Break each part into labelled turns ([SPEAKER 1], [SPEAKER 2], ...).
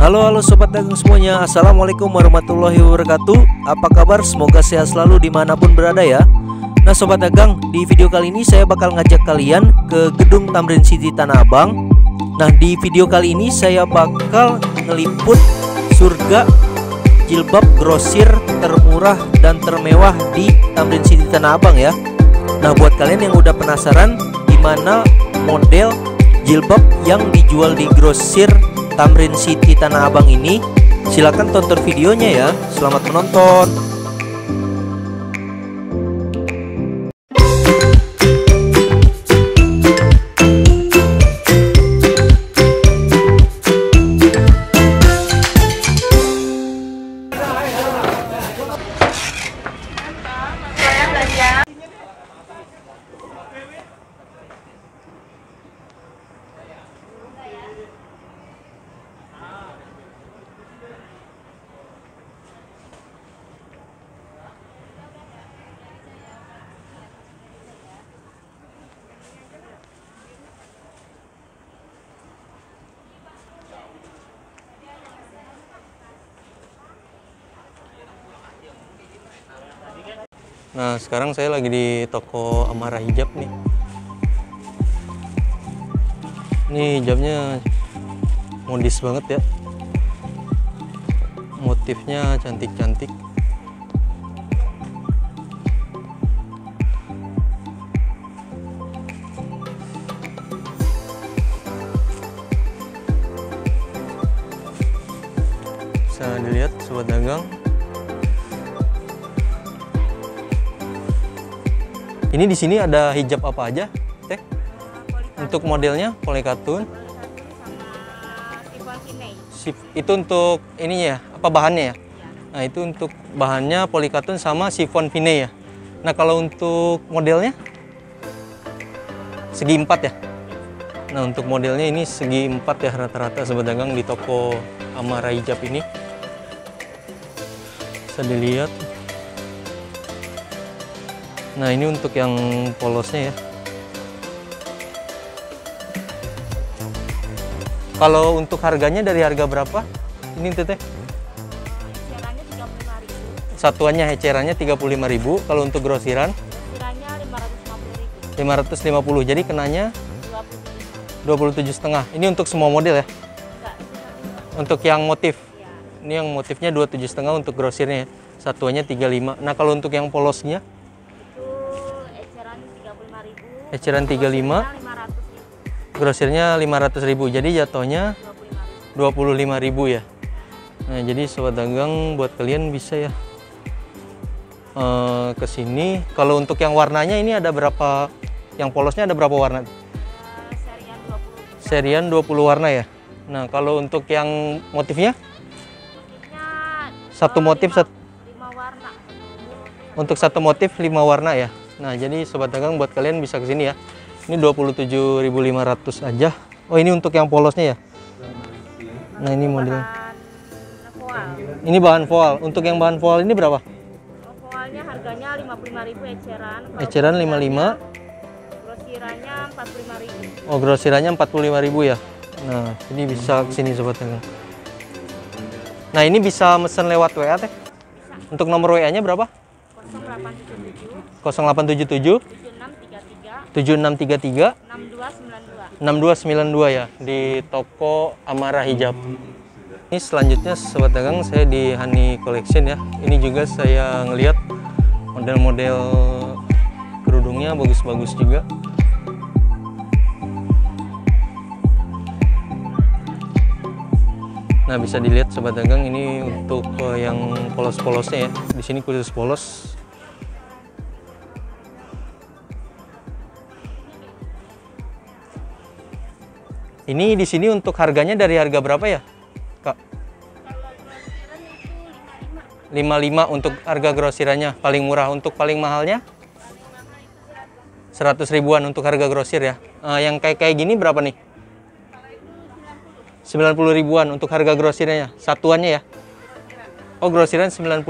[SPEAKER 1] Halo sobat dagang semuanya, assalamualaikum warahmatullahi wabarakatuh. Apa kabar? Semoga sehat selalu dimanapun berada ya. Nah sobat dagang, di video kali ini saya bakal ngajak kalian ke gedung Tamrin City Tanah Abang. Nah di video kali ini saya bakal ngeliput surga jilbab grosir termurah dan termewah di Tamrin City Tanah Abang ya. Nah buat kalian yang udah penasaran gimana model jilbab yang dijual di grosir Tamrin City Tanah Abang ini, silahkan tonton videonya ya. Selamat menonton. Nah sekarang saya lagi di toko Amara Hijab nih. Ini hijabnya modis banget ya, motifnya cantik-cantik. Bisa dilihat sobat dagang. Ini di sini ada hijab apa aja, Teh? Untuk modelnya polikatun. Itu untuk ininya ya, apa bahannya ya? Nah, itu untuk bahannya polikatun sama chiffon fine ya. Nah, kalau untuk modelnya segi 4 ya. Nah, untuk modelnya ini segi 4 ya rata-rata sobat dagang di toko Amara Hijab ini. Bisa dilihat. Nah ini untuk yang polosnya ya. Kalau untuk harganya dari harga berapa? Ini Teteh?
[SPEAKER 2] Hecerannya 35.000.
[SPEAKER 1] Satuannya hecerannya 35.000. Kalau untuk grosiran?
[SPEAKER 2] Grosirannya 550.000.
[SPEAKER 1] 550. Jadi kenanya 27,5. Ini untuk semua model ya?
[SPEAKER 2] Enggak,
[SPEAKER 1] Untuk yang motif?
[SPEAKER 2] ya.
[SPEAKER 1] Ini yang motifnya 27,5 untuk grosirnya ya. Satuannya 35. Nah kalau untuk yang polosnya? Eceran 35, grosirnya 500.000, jadi jatuhnya 25.000 ya. Nah jadi sobat dagang buat kalian bisa ya ke sini. Kalau untuk yang warnanya ini ada berapa? Yang polosnya ada berapa warna?
[SPEAKER 2] Serian 20.
[SPEAKER 1] Serian 20 warna ya. Nah kalau untuk yang motifnya? Satu motif
[SPEAKER 2] 5 warna.
[SPEAKER 1] Untuk satu motif 5 warna ya. Nah, jadi sobat dagang buat kalian bisa ke sini ya. Ini 27.500 aja. Oh, ini untuk yang polosnya ya. Nah, ini modelnya. Ini bahan voal. Untuk yang bahan voal ini berapa?
[SPEAKER 2] Voalnya harganya 55.000 eceran.
[SPEAKER 1] Eceran 55.
[SPEAKER 2] Grosirannya 45.000.
[SPEAKER 1] Oh, grosirannya 45.000 ya. Nah, ini bisa ke sini sobat dagang. Nah, ini bisa mesen lewat WA Teh. Untuk nomor WA-nya berapa? 0877 7633 6292 ya, di toko Amara Hijab. Ini selanjutnya sobat dagang saya di Hani Collection ya. Ini juga saya ngelihat model-model kerudungnya bagus-bagus juga. Nah bisa dilihat sobat dagang ini untuk yang polos-polosnya ya. Di sini khusus polos. Ini di sini untuk harganya dari harga berapa ya, Kak? 55 untuk harga grosirannya paling murah. Untuk paling mahalnya 100 ribuan untuk harga grosir ya. Yang kayak gini berapa nih? 90 ribuan untuk harga grosirnya, satuannya ya. Oh, grosiran 90.000.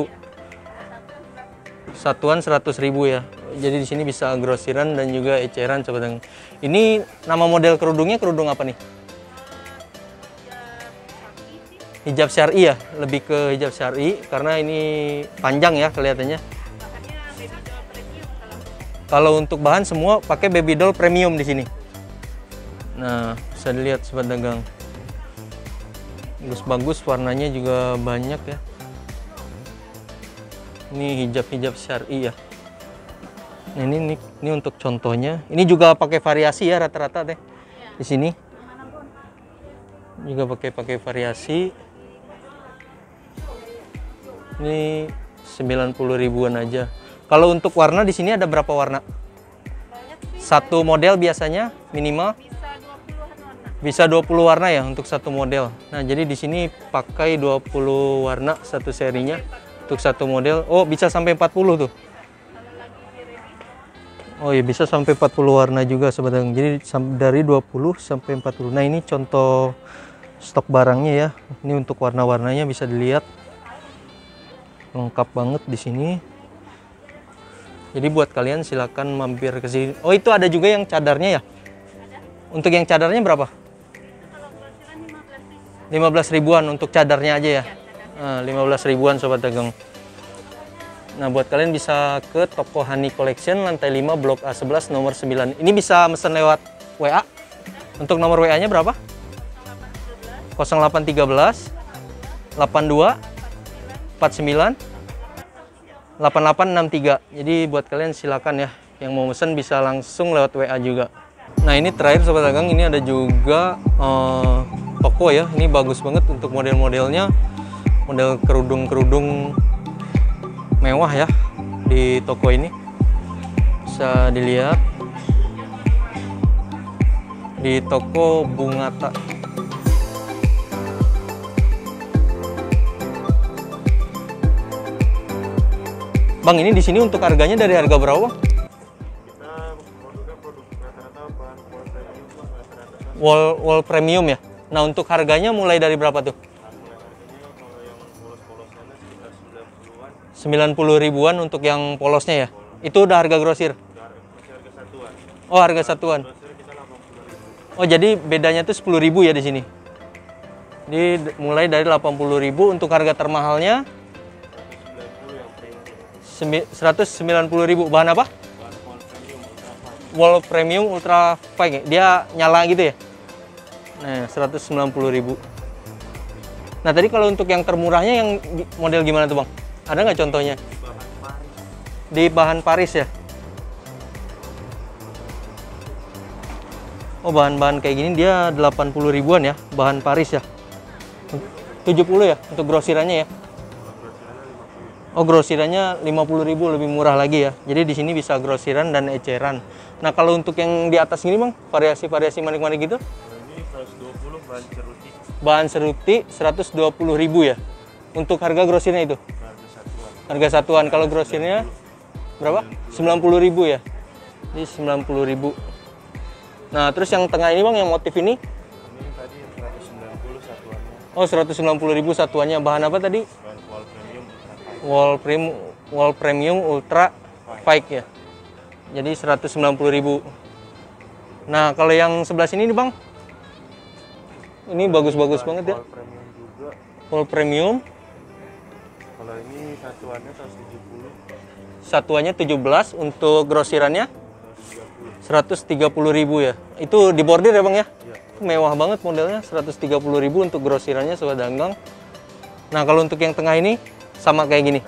[SPEAKER 1] Satuan 100.000 ya. Jadi di sini bisa grosiran dan juga eceran sobat. Ini nama model kerudungnya kerudung apa nih? hijab syar'i ya, lebih ke hijab syar'i karena ini panjang ya kelihatannya. Kalau untuk bahan semua pakai baby doll premium di sini. Nah, bisa dilihat sobat dagang. Bagus-bagus, warnanya juga banyak ya. Ini hijab-hijab syar'i ya. Nah, ini untuk contohnya. Ini juga pakai variasi ya rata-rata deh. Di sini juga pakai variasi. Ini 90 ribuan aja. Kalau untuk warna di sini ada berapa warna? Satu model biasanya minimal bisa 20 warna ya untuk satu model. Nah, jadi di sini pakai 20 warna satu serinya untuk satu model. Oh, bisa sampai 40 tuh. Oh iya, bisa sampai 40 warna juga sobat dagang. Jadi dari 20 sampai 40. Nah, ini contoh stok barangnya ya. Ini untuk warna-warnanya bisa dilihat. Lengkap banget di sini. Jadi buat kalian silakan mampir ke sini. Oh, itu ada juga yang cadarnya ya? Untuk yang cadarnya berapa? 15 ribuan untuk cadarnya aja ya? 15 ribuan sobat dagang. Nah, buat kalian bisa ke toko Honey Collection lantai 5 Blok A11 nomor 9. Ini bisa mesen lewat WA. Untuk nomor WA-nya berapa? 0813 82 49 8863. Jadi buat kalian silakan ya, yang mau mesen bisa langsung lewat WA juga. Nah, ini terakhir sobat dagang, ini ada juga toko ya. Ini bagus banget untuk model-modelnya, model kerudung-kerudung mewah ya di toko ini. Bisa dilihat di toko Bungata. Bang, ini di sini untuk harganya dari harga berapa, Bang?
[SPEAKER 3] Kita produknya produk rata-rata bahan premium,
[SPEAKER 1] Wall premium ya. Nah, untuk harganya mulai dari berapa tuh?
[SPEAKER 3] mulai harganya kalau yang polos-polosnya sekitar 90-an.
[SPEAKER 1] 90 ribuan untuk yang polosnya ya. Itu udah harga grosir.
[SPEAKER 3] Masih harga satuan.
[SPEAKER 1] Oh, harga satuan.
[SPEAKER 3] Grosir kita 80.000.
[SPEAKER 1] Oh, jadi bedanya tuh 10 ribu ya di sini. Jadi mulai dari 80 ribu untuk harga termahalnya
[SPEAKER 3] 190 yang premium.
[SPEAKER 1] 190 ribu. Bahan apa?
[SPEAKER 3] Bahan premium ultra fine.
[SPEAKER 1] Wall premium ultra fine. Dia nyala gitu ya. Nah, 190 ribu. Nah, tadi kalau untuk yang termurahnya yang model gimana tuh, Bang? Ada nggak contohnya?
[SPEAKER 3] Bahan Paris.
[SPEAKER 1] Di bahan Paris ya? Oh, bahan-bahan kayak gini dia 80 ribuan ya, bahan Paris ya. 70 ya untuk grosirannya ya. Oh, grosirannya 50 ribu, lebih murah lagi ya. Jadi di sini bisa grosiran dan eceran. Nah, kalau untuk yang di atas ini, Bang, variasi-variasi manik-manik gitu?
[SPEAKER 3] Nah, ini 120 bahan ceruti.
[SPEAKER 1] Bahan seruti 120 ribu ya. Untuk harga grosirnya itu?
[SPEAKER 3] Harga satuan.
[SPEAKER 1] Harga satuan. Kalau grosirnya berapa? 90 ribu ya. Ini 90 ribu. Nah, terus yang tengah ini, Bang, yang motif ini?
[SPEAKER 3] Ini tadi 190 satuannya.
[SPEAKER 1] Oh, 190 ribu satuannya. Bahan apa tadi?
[SPEAKER 3] Bahan
[SPEAKER 1] Wall premium ultra fine ya. Jadi 190 ribu. Nah, kalau yang sebelah sini nih, Bang, ini bagus-bagus banget ya.
[SPEAKER 3] Wall premium juga.
[SPEAKER 1] Wall premium.
[SPEAKER 3] Kalau ini satuannya 170.
[SPEAKER 1] Satuannya 17, untuk grosirannya
[SPEAKER 3] 130.
[SPEAKER 1] 130 ribu ya. Itu di bordir ya, Bang ya?
[SPEAKER 3] Iya.
[SPEAKER 1] Mewah banget modelnya, 130 ribu untuk grosirannya sobat dagang. Nah, kalau untuk yang tengah ini sama kayak gini.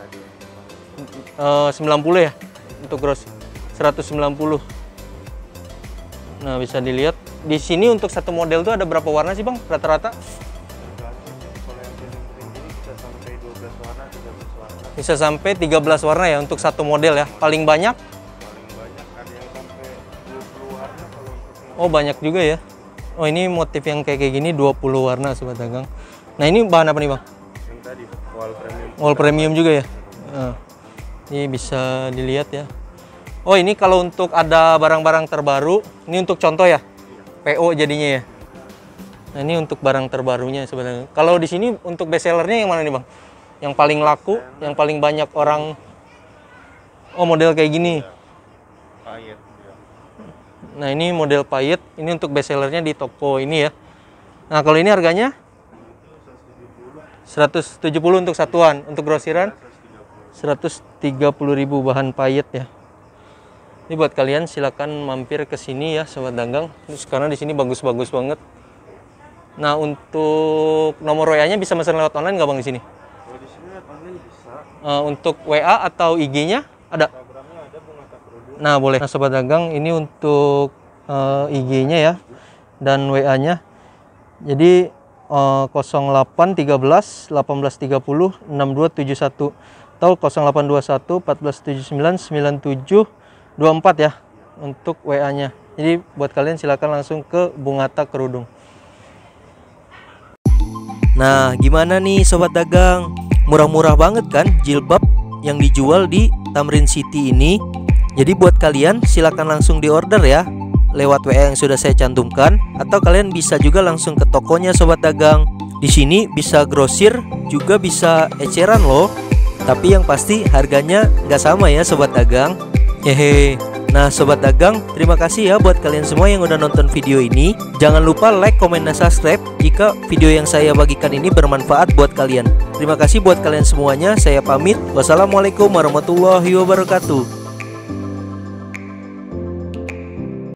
[SPEAKER 1] 90 ya untuk gross. 190. Nah, bisa dilihat di sini untuk satu model tuh ada berapa warna sih, Bang? Rata-rata?
[SPEAKER 3] Kalau yang denim ini bisa sampai 12 warna, 13 warna.
[SPEAKER 1] Bisa sampai 13 warna ya untuk satu model ya. Paling banyak?
[SPEAKER 3] Paling banyak ada yang sampai 20 warna kalau untuk yang
[SPEAKER 1] Oh, banyak juga ya. Oh, ini motif yang kayak gini 20 warna sobat dagang. Nah, ini bahan apa nih, Bang?
[SPEAKER 3] tadi wall premium.
[SPEAKER 1] Wall premium juga ya. Nah, ini bisa dilihat ya. Oh, ini kalau untuk ada barang-barang terbaru, ini untuk contoh ya. PO jadinya ya. Nah, ini untuk barang terbarunya sebenarnya. Kalau di sini untuk best sellernya yang mana nih, Bang? Yang paling laku, yang paling banyak orang. Oh, model kayak gini.
[SPEAKER 3] Payet.
[SPEAKER 1] Nah, ini model payet. Ini untuk best sellernya di toko ini ya. Nah, kalau ini harganya 170 untuk satuan. Untuk grosiran 130.000 bahan payet ya. Ini buat kalian silakan mampir ke sini ya sobat dagang. Terus karena di sini bagus-bagus banget. Nah, untuk nomor WA-nya bisa pesan lewat online nggak Bang di sini?
[SPEAKER 3] Kalau di sini online bisa.
[SPEAKER 1] Untuk WA atau IG-nya ada?
[SPEAKER 3] Instagramnya ada Bunga Kerudung.
[SPEAKER 1] Nah, boleh. Nah, sobat dagang, ini untuk IG-nya ya dan WA-nya. Jadi 0813 1830 6271 atau 0821 1479 9724 ya untuk WA-nya. Jadi buat kalian silakan langsung ke Bungata Kerudung. Nah, gimana nih sobat dagang? Murah-murah banget kan jilbab yang dijual di Tamrin City ini? Jadi buat kalian silakan langsung diorder ya lewat WA yang sudah saya cantumkan, atau kalian bisa juga langsung ke tokonya sobat dagang. Di sini bisa grosir, juga bisa eceran loh. Tapi yang pasti harganya nggak sama ya sobat dagang. Hehe. Nah sobat dagang, terima kasih ya buat kalian semua yang udah nonton video ini. Jangan lupa like, komen, dan subscribe jika video yang saya bagikan ini bermanfaat buat kalian. Terima kasih buat kalian semuanya. Saya pamit. Wassalamualaikum warahmatullahi wabarakatuh.